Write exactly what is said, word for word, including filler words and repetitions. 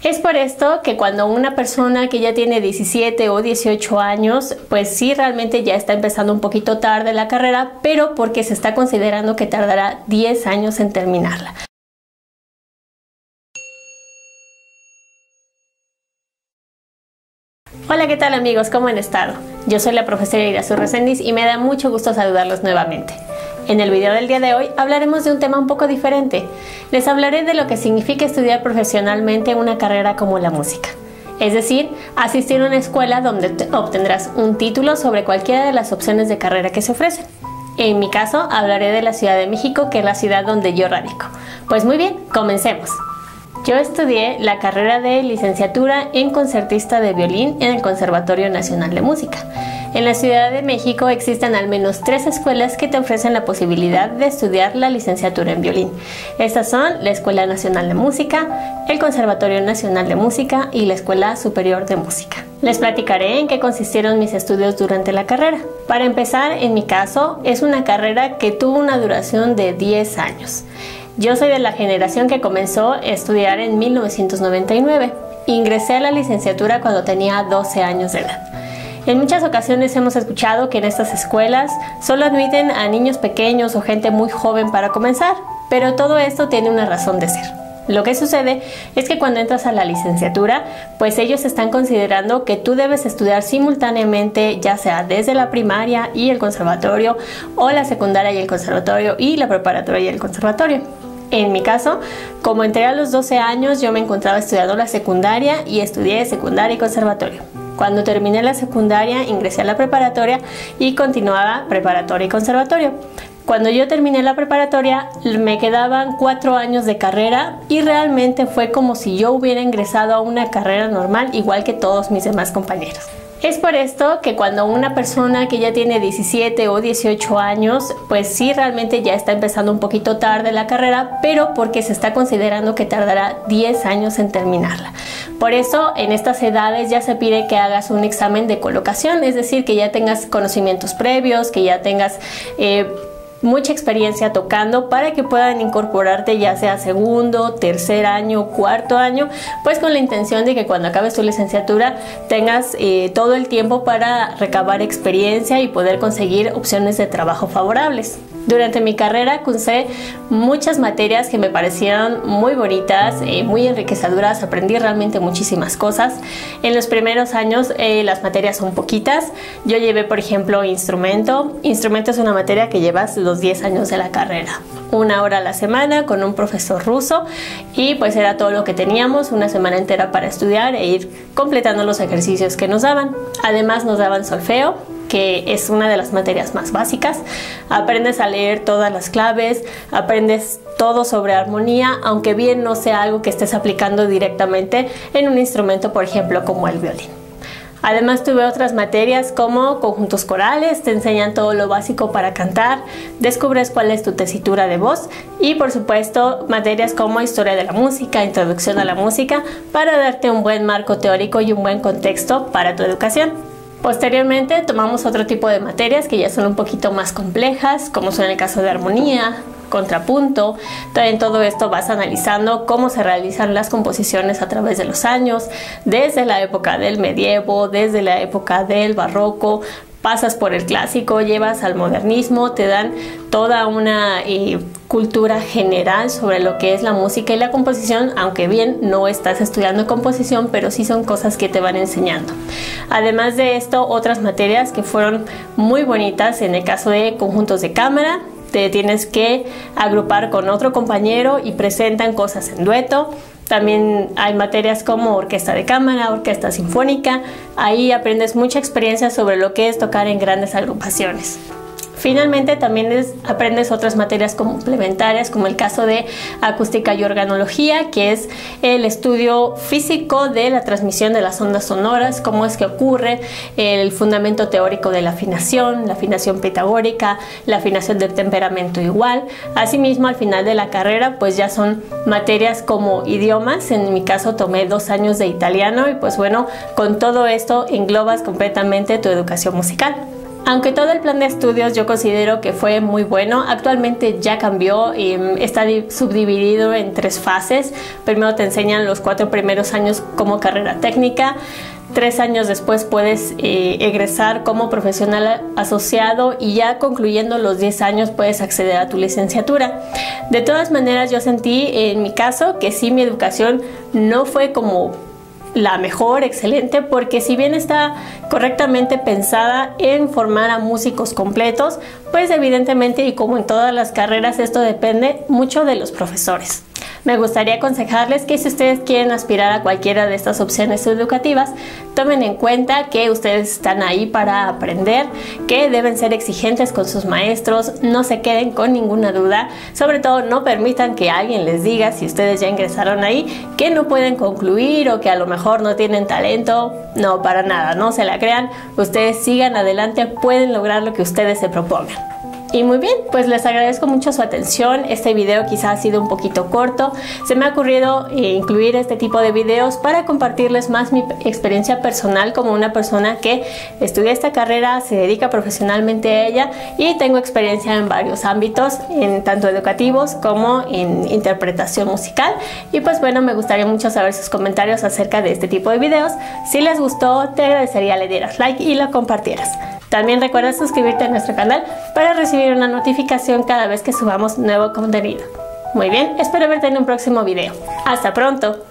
Es por esto que cuando una persona que ya tiene diecisiete o dieciocho años, pues sí realmente ya está empezando un poquito tarde la carrera, pero porque se está considerando que tardará diez años en terminarla. Hola, ¿qué tal amigos? ¿Cómo han estado? Yo soy la profesora Irazu Reséndiz y me da mucho gusto saludarlos nuevamente. En el video del día de hoy hablaremos de un tema un poco diferente. Les hablaré de lo que significa estudiar profesionalmente una carrera como la música. Es decir, asistir a una escuela donde obtendrás un título sobre cualquiera de las opciones de carrera que se ofrecen. En mi caso, hablaré de la Ciudad de México, que es la ciudad donde yo radico. Pues muy bien, comencemos. Yo estudié la carrera de licenciatura en concertista de violín en el Conservatorio Nacional de Música. En la Ciudad de México existen al menos tres escuelas que te ofrecen la posibilidad de estudiar la licenciatura en violín. Estas son la Escuela Nacional de Música, el Conservatorio Nacional de Música y la Escuela Superior de Música. Les platicaré en qué consistieron mis estudios durante la carrera. Para empezar, en mi caso, es una carrera que tuvo una duración de diez años. Yo soy de la generación que comenzó a estudiar en mil novecientos noventa y nueve. Ingresé a la licenciatura cuando tenía doce años de edad. En muchas ocasiones hemos escuchado que en estas escuelas solo admiten a niños pequeños o gente muy joven para comenzar, pero todo esto tiene una razón de ser. Lo que sucede es que cuando entras a la licenciatura, pues ellos están considerando que tú debes estudiar simultáneamente, ya sea desde la primaria y el conservatorio, o la secundaria y el conservatorio, y la preparatoria y el conservatorio. En mi caso, como entré a los doce años, yo me encontraba estudiando la secundaria y estudié secundaria y conservatorio. Cuando terminé la secundaria, ingresé a la preparatoria y continuaba preparatoria y conservatorio. Cuando yo terminé la preparatoria, me quedaban cuatro años de carrera y realmente fue como si yo hubiera ingresado a una carrera normal, igual que todos mis demás compañeros. Es por esto que cuando una persona que ya tiene diecisiete o dieciocho años, pues sí realmente ya está empezando un poquito tarde la carrera, pero porque se está considerando que tardará diez años en terminarla. Por eso en estas edades ya se pide que hagas un examen de colocación, es decir, que ya tengas conocimientos previos, que ya tengas eh, mucha experiencia tocando para que puedan incorporarte ya sea segundo, tercer año, cuarto año, pues con la intención de que cuando acabes tu licenciatura tengas eh, todo el tiempo para recabar experiencia y poder conseguir opciones de trabajo favorables. Durante mi carrera cursé muchas materias que me parecieron muy bonitas, eh, muy enriquecedoras, aprendí realmente muchísimas cosas. En los primeros años eh, las materias son poquitas. Yo llevé, por ejemplo, instrumento. Instrumento es una materia que llevas los diez años de la carrera. Una hora a la semana con un profesor ruso y pues era todo lo que teníamos, una semana entera para estudiar e ir completando los ejercicios que nos daban. Además nos daban solfeo, que es una de las materias más básicas. Aprendes a leer todas las claves, aprendes todo sobre armonía, aunque bien no sea algo que estés aplicando directamente en un instrumento, por ejemplo, como el violín. Además tuve otras materias como conjuntos corales, te enseñan todo lo básico para cantar, descubres cuál es tu tesitura de voz y por supuesto materias como historia de la música, introducción a la música, para darte un buen marco teórico y un buen contexto para tu educación. Posteriormente tomamos otro tipo de materias que ya son un poquito más complejas, como son el caso de armonía, contrapunto. En todo esto vas analizando cómo se realizan las composiciones a través de los años, desde la época del medievo, desde la época del barroco, pasas por el clásico, llevas al modernismo, te dan toda una eh, cultura general sobre lo que es la música y la composición, aunque bien no estás estudiando composición, pero sí son cosas que te van enseñando. Además de esto, otras materias que fueron muy bonitas, en el caso de conjuntos de cámara, te tienes que agrupar con otro compañero y presentan cosas en dueto. También hay materias como orquesta de cámara, orquesta sinfónica. Ahí aprendes mucha experiencia sobre lo que es tocar en grandes agrupaciones. Finalmente también es, aprendes otras materias complementarias, como el caso de acústica y organología, que es el estudio físico de la transmisión de las ondas sonoras, cómo es que ocurre, el fundamento teórico de la afinación, la afinación pitagórica, la afinación del temperamento igual. Asimismo, al final de la carrera, pues ya son materias como idiomas. En mi caso tomé dos años de italiano y pues bueno, con todo esto englobas completamente tu educación musical. Aunque todo el plan de estudios yo considero que fue muy bueno, actualmente ya cambió y está subdividido en tres fases. Primero te enseñan los cuatro primeros años como carrera técnica. Tres años después puedes eh, egresar como profesional asociado y ya concluyendo los diez años puedes acceder a tu licenciatura. De todas maneras, yo sentí en mi caso que sí, mi educación no fue como la mejor, excelente, porque si bien está correctamente pensada en formar a músicos completos, pues evidentemente, y como en todas las carreras, esto depende mucho de los profesores. Me gustaría aconsejarles que si ustedes quieren aspirar a cualquiera de estas opciones educativas, tomen en cuenta que ustedes están ahí para aprender, que deben ser exigentes con sus maestros, no se queden con ninguna duda, sobre todo no permitan que alguien les diga, si ustedes ya ingresaron ahí, que no pueden concluir o que a lo mejor no tienen talento. No, para nada, no se la crean, ustedes sigan adelante, pueden lograr lo que ustedes se propongan. Y muy bien, pues les agradezco mucho su atención. Este video quizá ha sido un poquito corto. Se me ha ocurrido eh, incluir este tipo de videos para compartirles más mi experiencia personal como una persona que estudia esta carrera, se dedica profesionalmente a ella y tengo experiencia en varios ámbitos, en tanto educativos como en interpretación musical. Y pues bueno, me gustaría mucho saber sus comentarios acerca de este tipo de videos. Si les gustó, te agradecería le dieras like y lo compartieras. También recuerda suscribirte a nuestro canal para recibir una notificación cada vez que subamos nuevo contenido. Muy bien, espero verte en un próximo video. ¡Hasta pronto!